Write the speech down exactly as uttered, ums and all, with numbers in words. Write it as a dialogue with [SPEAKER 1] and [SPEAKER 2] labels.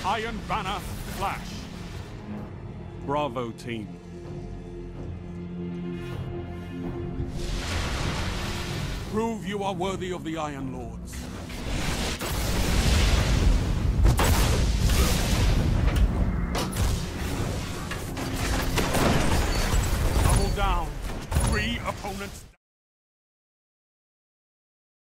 [SPEAKER 1] Iron Banner, Flash. Bravo, team. Prove you are worthy of the Iron Lords.